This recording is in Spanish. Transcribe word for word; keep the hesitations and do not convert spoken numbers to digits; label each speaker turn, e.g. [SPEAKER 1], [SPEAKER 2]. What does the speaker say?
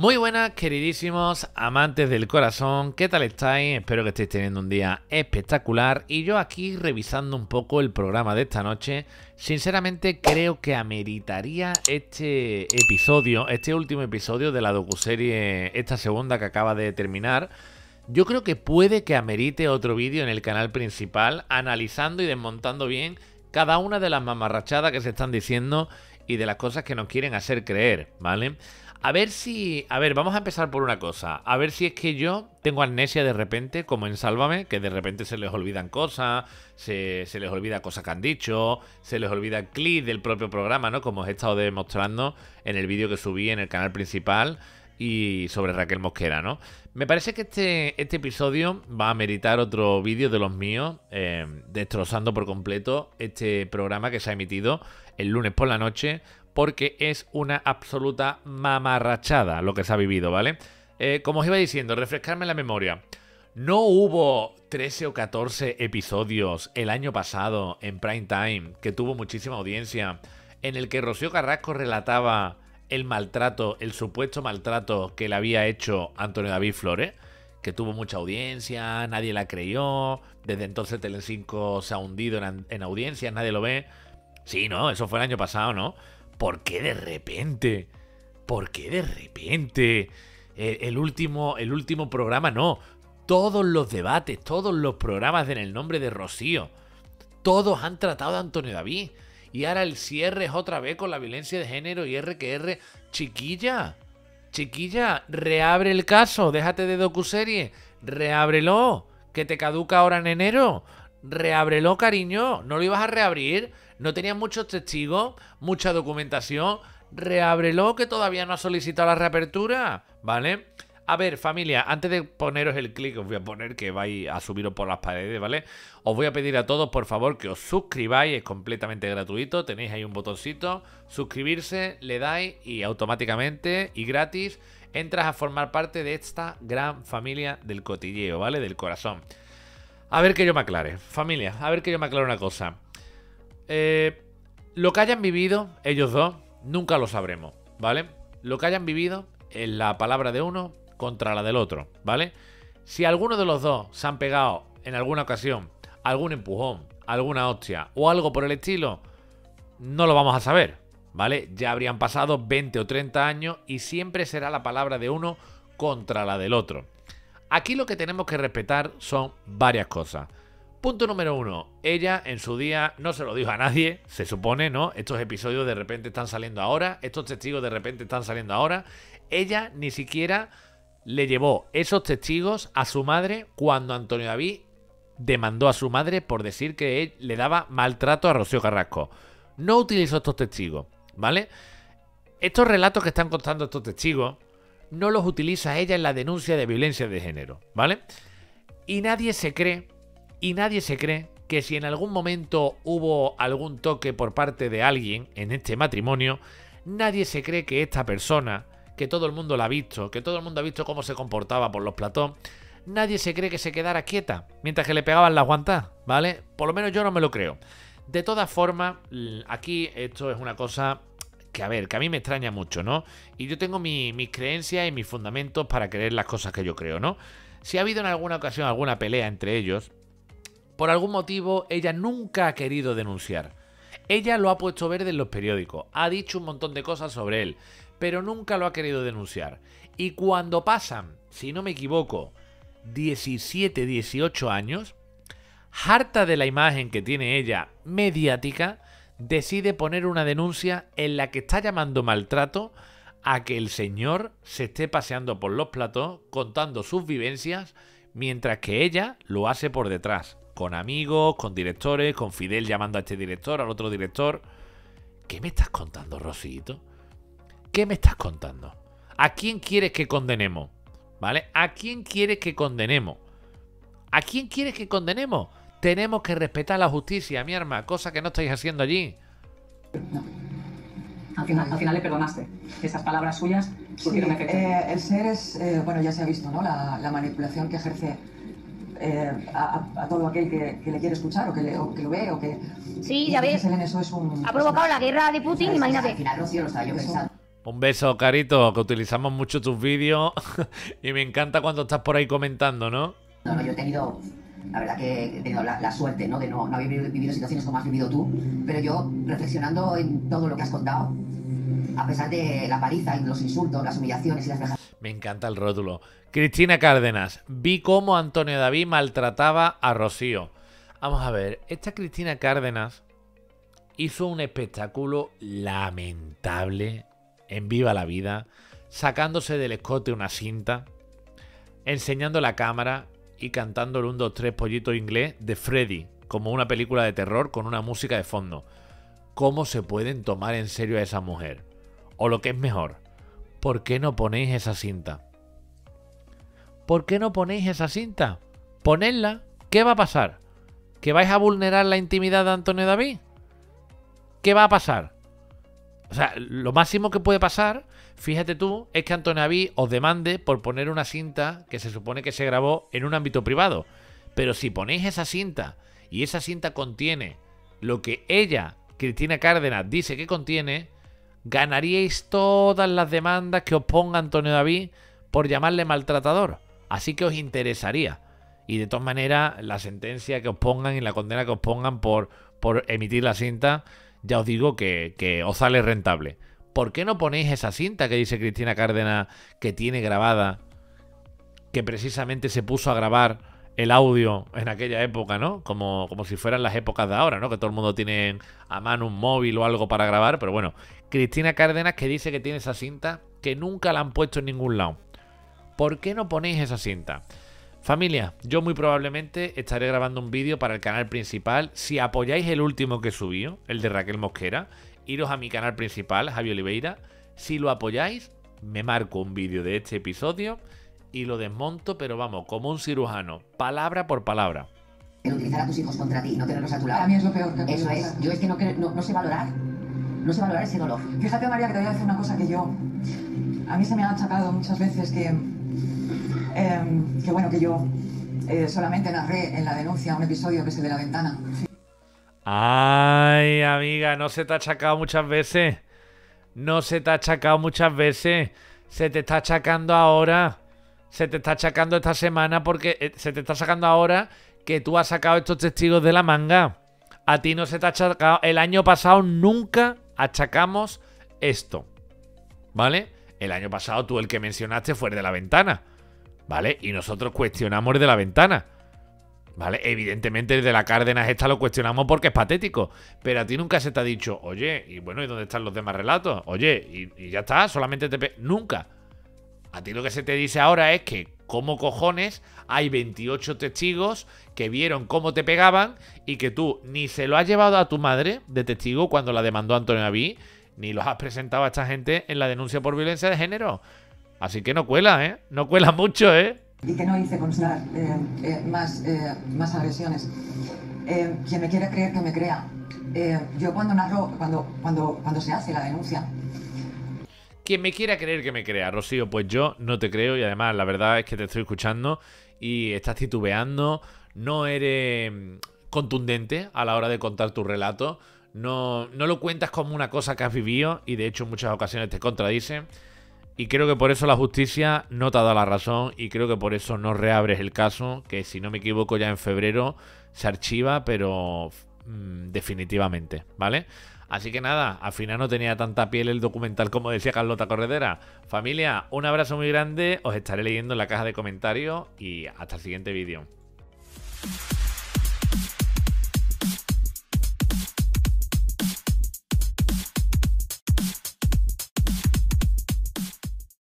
[SPEAKER 1] Muy buenas, queridísimos amantes del corazón, ¿qué tal estáis? Espero que estéis teniendo un día espectacular. Y yo aquí revisando un poco el programa de esta noche, sinceramente creo que ameritaría este episodio, este último episodio de la docuserie, esta segunda que acaba de terminar. Yo creo que puede que amerite otro vídeo en el canal principal, analizando y desmontando bien cada una de las mamarrachadas que se están diciendo y de las cosas que nos quieren hacer creer, ¿vale? A ver si... A ver, vamos a empezar por una cosa. A ver si es que yo tengo amnesia de repente, como en Sálvame, que de repente se les olvidan cosas, se, se les olvida cosas que han dicho, se les olvida el clip del propio programa, ¿no? Como os he estado demostrando en el vídeo que subí en el canal principal y sobre Raquel Mosquera, ¿no? Me parece que este, este episodio va a meritar otro vídeo de los míos, eh, destrozando por completo este programa que se ha emitido el lunes por la noche, porque es una absoluta mamarrachada lo que se ha vivido, ¿vale? Eh, como os iba diciendo, refrescarme la memoria. ¿No hubo trece o catorce episodios el año pasado en Prime Time, que tuvo muchísima audiencia, en el que Rocío Carrasco relataba el maltrato, el supuesto maltrato que le había hecho Antonio David Flores? Que tuvo mucha audiencia, nadie la creyó, desde entonces Telecinco se ha hundido en, en audiencias, nadie lo ve. Sí, ¿no? Eso fue el año pasado, ¿no? ¿Por qué de repente? ¿Por qué de repente? El, el, último, el último programa, no. Todos los debates, todos los programas en el nombre de Rocío, todos han tratado de Antonio David. Y ahora el cierre es otra vez con la violencia de género y R que R. Chiquilla, chiquilla, reabre el caso, déjate de docuserie, reábrelo, que te caduca ahora en enero. Reábrelo, cariño, ¿no lo ibas a reabrir? ¿No tenías muchos testigos? ¿Mucha documentación? Reábrelo, que todavía no ha solicitado la reapertura, ¿vale? A ver, familia, antes de poneros el clic, os voy a poner que vais a subiros por las paredes, ¿vale? Os voy a pedir a todos, por favor, que os suscribáis, es completamente gratuito, tenéis ahí un botoncito, suscribirse, le dais y automáticamente y gratis entras a formar parte de esta gran familia del cotilleo, ¿vale? Del corazón. A ver que yo me aclare, familia, a ver que yo me aclare una cosa. Eh, lo que hayan vivido ellos dos, nunca lo sabremos, ¿vale? Lo que hayan vivido es la palabra de uno contra la del otro, ¿vale? Si alguno de los dos se han pegado en alguna ocasión algún empujón, alguna hostia o algo por el estilo, no lo vamos a saber, ¿vale? Ya habrían pasado veinte o treinta años y siempre será la palabra de uno contra la del otro. Aquí lo que tenemos que respetar son varias cosas. Punto número uno, ella en su día no se lo dijo a nadie, se supone, ¿no? Estos episodios de repente están saliendo ahora, estos testigos de repente están saliendo ahora. Ella ni siquiera le llevó esos testigos a su madre cuando Antonio David demandó a su madre por decir que él le daba maltrato a Rocío Carrasco. No utilizó estos testigos, ¿vale? Estos relatos que están contando estos testigos no los utiliza ella en la denuncia de violencia de género, ¿vale? Y nadie se cree... Y nadie se cree que si en algún momento hubo algún toque por parte de alguien en este matrimonio, nadie se cree que esta persona, que todo el mundo la ha visto, que todo el mundo ha visto cómo se comportaba por los platós, nadie se cree que se quedara quieta mientras que le pegaban las guantas, ¿vale? Por lo menos yo no me lo creo. De todas formas, aquí esto es una cosa que, a ver, que a mí me extraña mucho, ¿no? Y yo tengo mi, mis creencias y mis fundamentos para creer las cosas que yo creo, ¿no? Si ha habido en alguna ocasión alguna pelea entre ellos, por algún motivo, ella nunca ha querido denunciar. Ella lo ha puesto verde en los periódicos, ha dicho un montón de cosas sobre él, pero nunca lo ha querido denunciar. Y cuando pasan, si no me equivoco, diecisiete, dieciocho años, harta de la imagen que tiene ella mediática, decide poner una denuncia en la que está llamando maltrato a que el señor se esté paseando por los platós contando sus vivencias, mientras que ella lo hace por detrás. Con amigos, con directores, con Fidel llamando a este director, al otro director. ¿Qué me estás contando, Rosito? ¿Qué me estás contando? ¿A quién quieres que condenemos? ¿Vale? ¿A quién quieres que condenemos? ¿A quién quieres que condenemos? Tenemos que respetar la justicia, mi arma, cosa que no estáis haciendo allí.
[SPEAKER 2] No. Al final, al final le perdonaste. Esas palabras suyas surgieron
[SPEAKER 3] sí,
[SPEAKER 2] efecto.
[SPEAKER 3] Eh, el ser es, eh, bueno, ya se ha visto, ¿no? La, la manipulación que ejerce Eh, a, a todo aquel que, que le quiere escuchar o que, le, o que lo ve o que...
[SPEAKER 4] Sí, ya ves.
[SPEAKER 3] Eso es un,
[SPEAKER 4] ha provocado la guerra de Putin,
[SPEAKER 3] ¿sabes?
[SPEAKER 4] imagínate.
[SPEAKER 3] Al final Rocío lo estaba yo pensando.
[SPEAKER 1] Un beso, Carito, que utilizamos mucho tus vídeos y me encanta cuando estás por ahí comentando, ¿no?
[SPEAKER 4] No, no, yo he tenido, la verdad que he tenido la, la suerte, ¿no? De no, no haber vivido, vivido situaciones como has vivido tú, pero yo, reflexionando en todo lo que has contado, a pesar de la paliza y los insultos, las humillaciones y las vejaciones.
[SPEAKER 1] Me encanta el rótulo. Cristina Cárdenas, vi cómo Antonio David maltrataba a Rocío. Vamos a ver, esta Cristina Cárdenas hizo un espectáculo lamentable en Viva la Vida, sacándose del escote una cinta, enseñando la cámara y cantando el uno, dos, tres Pollito Inglés de Freddy, como una película de terror con una música de fondo. ¿Cómo se pueden tomar en serio a esa mujer? O lo que es mejor, ¿por qué no ponéis esa cinta? ¿Por qué no ponéis esa cinta? Ponedla. ¿Qué va a pasar? ¿Que vais a vulnerar la intimidad de Antonio David? ¿Qué va a pasar? O sea, lo máximo que puede pasar, fíjate tú, es que Antonio David os demande por poner una cinta que se supone que se grabó en un ámbito privado. Pero si ponéis esa cinta y esa cinta contiene lo que ella, Cristina Cárdenas, dice que contiene, ganaríais todas las demandas que os ponga Antonio David por llamarle maltratador. Así que os interesaría. Y de todas maneras, la sentencia que os pongan y la condena que os pongan por, por emitir la cinta, ya os digo que, que os sale rentable. ¿Por qué no ponéis esa cinta que dice Cristina Cárdenas que tiene grabada? Que precisamente se puso a grabar el audio en aquella época, ¿no? Como, como si fueran las épocas de ahora, ¿no? Que todo el mundo tiene a mano un móvil o algo para grabar. Pero bueno, Cristina Cárdenas que dice que tiene esa cinta que nunca la han puesto en ningún lado. ¿Por qué no ponéis esa cinta? Familia, yo muy probablemente estaré grabando un vídeo para el canal principal. Si apoyáis el último que subí, el de Raquel Mosquera, iros a mi canal principal, Javi Oliveira. Si lo apoyáis, me marco un vídeo de este episodio y lo desmonto, pero vamos, como un cirujano, palabra por palabra.
[SPEAKER 4] El utilizar a tus hijos contra ti y no tenerlos a tu lado.
[SPEAKER 3] Para mí es lo peor que ha
[SPEAKER 4] Eso
[SPEAKER 3] podido
[SPEAKER 4] es.
[SPEAKER 3] pasar.
[SPEAKER 4] Yo es que no, cre- no, no sé valorar. No sé valorar ese dolor.
[SPEAKER 3] Fíjate, María, que te voy a decir una cosa que yo... A mí se me ha achacado muchas veces que... em, que bueno, que yo eh, solamente narré en la denuncia un episodio que es el de la ventana.
[SPEAKER 1] Ay, amiga, no se te ha achacado muchas veces. No se te ha achacado muchas veces. Se te está achacando ahora. Se te está achacando esta semana porque eh, se te está sacando ahora que tú has sacado estos testigos de la manga. A ti no se te ha achacado. El año pasado nunca achacamos esto. ¿Vale? El año pasado tú el que mencionaste fue el de la ventana. ¿Vale? Y nosotros cuestionamos el de la ventana. ¿Vale? Evidentemente el de la Cárdenas esta lo cuestionamos porque es patético. Pero a ti nunca se te ha dicho, oye, y bueno, ¿y dónde están los demás relatos? Oye, y, y ya está, solamente te... Pe nunca. A ti lo que se te dice ahora es que, ¿cómo cojones hay veintiocho testigos que vieron cómo te pegaban y que tú ni se lo has llevado a tu madre de testigo cuando la demandó Antonio David, ni los has presentado a esta gente en la denuncia por violencia de género? Así que no cuela, ¿eh? No cuela mucho, ¿eh?
[SPEAKER 3] Y que no hice constar eh, eh, más, eh, más agresiones. Eh, quien me quiera creer, que me crea. Eh, yo cuando narro, cuando, cuando, cuando se hace la denuncia...
[SPEAKER 1] Quien me quiera creer que me crea, Rocío, pues yo no te creo y además la verdad es que te estoy escuchando y estás titubeando, no eres contundente a la hora de contar tu relato, no, no lo cuentas como una cosa que has vivido y de hecho en muchas ocasiones te contradicen y creo que por eso la justicia no te ha dado la razón y creo que por eso no reabres el caso, que si no me equivoco ya en febrero se archiva, pero mmm, definitivamente, ¿vale? Así que nada, al final no tenía tanta piel el documental como decía Carlota Corredera. Familia, un abrazo muy grande, os estaré leyendo en la caja de comentarios y hasta el siguiente vídeo.